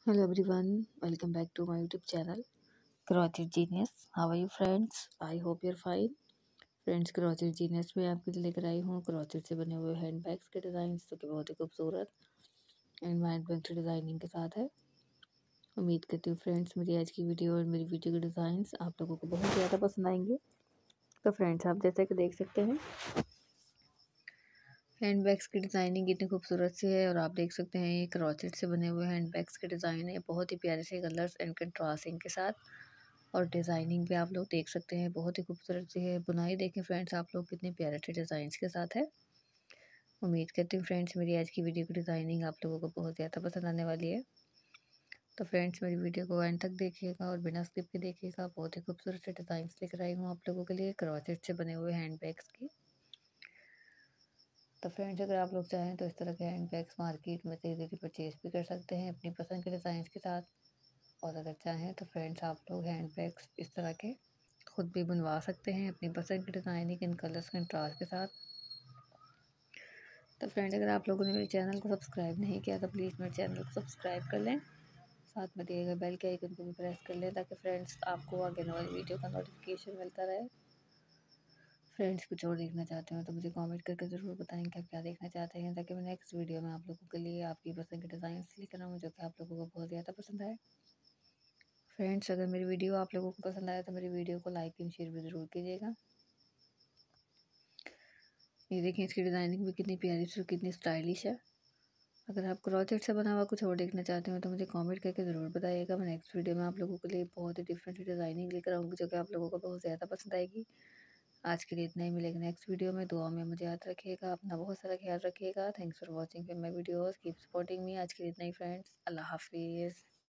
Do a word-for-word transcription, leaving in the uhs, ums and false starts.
Hello everyone, welcome back to my YouTube channel Crochet Genius. How are you friends? I hope you're fine. Friends Crochet Genius में आपके लिए लेकर आई हूँ crochet से बने हुए हैंड बैग्स के डिज़ाइन जो कि बहुत ही खूबसूरत एंड माइंड ब्लोइंग डिज़ाइनिंग के साथ है। उम्मीद करती हूँ फ्रेंड्स मेरी आज की वीडियो और मेरी वीडियो के डिज़ाइंस आप लोगों को बहुत ज़्यादा पसंद आएंगे। तो फ्रेंड्स आप जैसे कि देख सकते हैं हैंड बैग्स की डिज़ाइनिंग कितनी खूबसूरत सी है और आप देख सकते हैं ये क्रोचेट से बने हुए हैंड बैग्स के डिज़ाइन है। बहुत ही प्यारे से कलर्स एंड कंट्रास्टिंग के साथ और डिज़ाइनिंग भी आप लोग देख सकते हैं बहुत ही खूबसूरत सी है। बुनाई देखें फ्रेंड्स आप लोग कितने प्यारे से डिज़ाइंस के साथ है। उम्मीद करती हूँ फ्रेंड्स मेरी आज की वीडियो की डिज़ाइनिंग आप लोगों को बहुत ज़्यादा पसंद आने वाली है। तो फ्रेंड्स मेरी वीडियो को एंड तक देखिएगा और बिना स्किप के देखिएगा। बहुत ही खूबसूरत से डिज़ाइंस लेकर आई हूँ आप लोगों के लिए क्रोचेट से बने हुए हैंड बैग्स की। तो फ्रेंड्स अगर आप लोग चाहें तो इस तरह के हैंड बैग्स मार्केट में से इजीली परचेज भी कर सकते हैं अपनी पसंद के डिज़ाइंस के साथ। और अगर चाहें तो फ्रेंड्स आप लोग हैंड बैग्स इस तरह के खुद भी बनवा सकते हैं अपनी पसंद की डिज़ाइनिंग इन कलर्स कंट्रास्ट के साथ। तो फ्रेंड अगर आप लोगों ने मेरे चैनल को सब्सक्राइब नहीं किया तो प्लीज़ मेरे चैनल को सब्सक्राइब कर लें, साथ में दिए गए बेल के आइकन को भी प्रेस कर लें ताकि फ्रेंड्स आपको आगे आने वाली वीडियो का नोटिफिकेशन मिलता रहे। फ्रेंड्स कुछ और देखना चाहते हो तो मुझे कमेंट करके ज़रूर बताएं कि आप क्या देखना चाहते हैं ताकि मैं नेक्स्ट वीडियो में आप लोगों के लिए आपकी पसंद के डिज़ाइन लेकर आऊँ जो कि आप लोगों को बहुत ज़्यादा पसंद आए। फ्रेंड्स अगर मेरी वीडियो आप लोगों को पसंद आए तो मेरी वीडियो को लाइक एंड शेयर भी ज़रूर कीजिएगा। ये देखिए इसकी डिज़ाइनिंग भी कितनी प्यारी सी कितनी स्टाइलिश है। अगर आप क्रोचेट से बना हुआ कुछ और देखना चाहते हो तो मुझे कमेंट करके ज़रूर बताइएगा। मैं नेक्स्ट वीडियो में आप लोगों के लिए बहुत ही डिफरेंट डिज़ाइनिंग लेकर आऊँगी जो कि आप लोगों को बहुत ज़्यादा पसंद आएगी। आज के लिए इतना ही, मिलेगा नेक्स्ट वीडियो में। दुआ में मुझे याद रखिएगा, अपना बहुत सारा ख्याल रखिएगा। Thanks for watching my videos, keep supporting me. आज के लिए इतना ही फ्रेंड्स, अल्लाह हाफिज़।